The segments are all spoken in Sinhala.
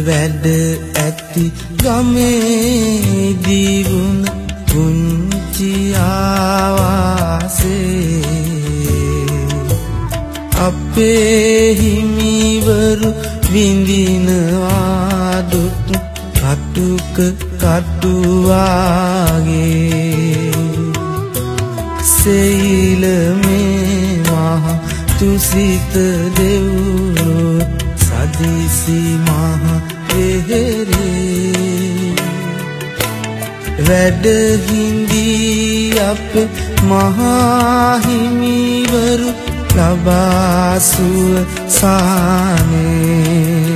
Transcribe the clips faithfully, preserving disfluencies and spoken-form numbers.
වැඩ ඇති ගමේදී වුණ පුංචි ආවාසේ අපේ හිමිවරු විඳිනවා දුක් කටුක කටුවාගේ සෙයිල මේ මහ තුසිත දෙව්ලොව සදිසි මහ වෙහෙරේ වැඩ හිඳී අපේ මහා හිමිවරු ලබා සුව සානේ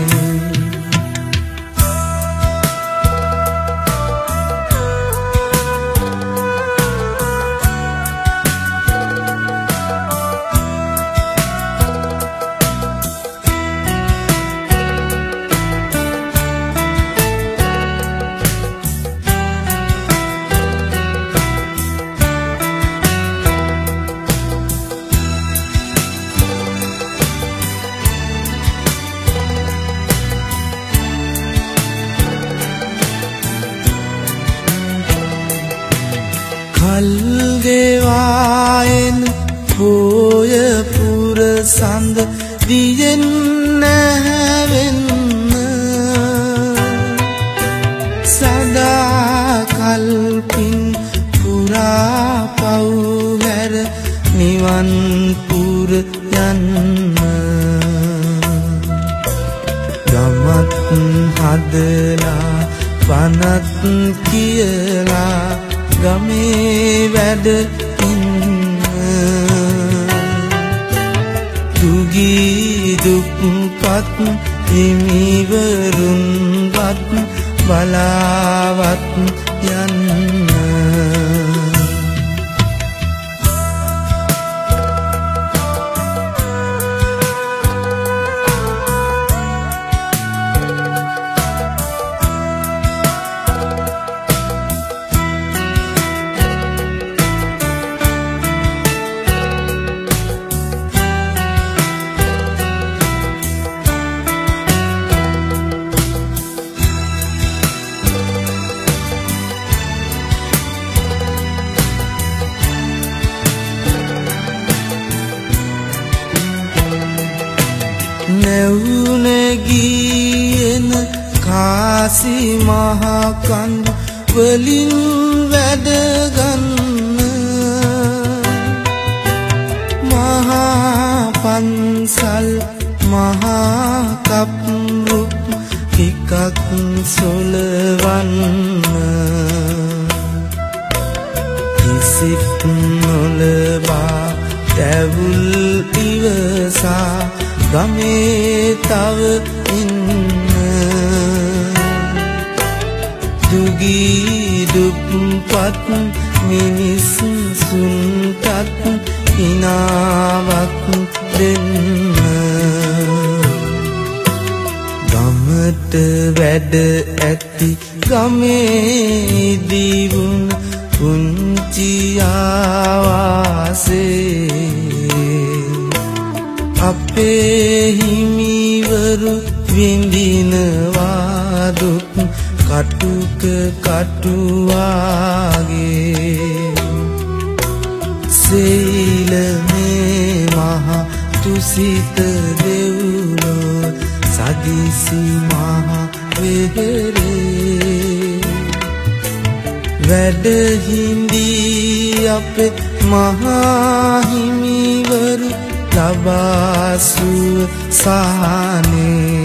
කල්ගෙවායෙන් පෝය පුර සඳ දියෙන් නැවෙන්න සදා කල්පින් පුරා පව් හැර නිවන් පුර යන්න ගමත් හදලා පනත් කියලා ගමේ වැඩ ඉන්න දුගී දුක්පත් හිමිවරුන්වත් බලාවත් යන්න නැවුනගියන කාසි මහා කඳු වලින් වැඩගන්න මහා පන්සල් මහා කප්රුප් ටිකක් සොලවන්න කිසිත් නොලබා දැවුල් ඉවසා ගමේ තව ඉන්න දුගී දුක්පත් මිනිස්සුන්ටත් හිනාවක් දෙන්න ගමට වැඩ ඇති ගමේදී වුණ පුංචි ආවාසේ අපේ හිමිවරු විඳිනවා දුක් කටුක කටුවාගේ සෙයිල මේ මහ තුසිත දෙව්ලොව සදිසි මහ වෙහෙරේ වැඩ හිඳී අපේ මහා හිමිවරු ලබා සුව සානේ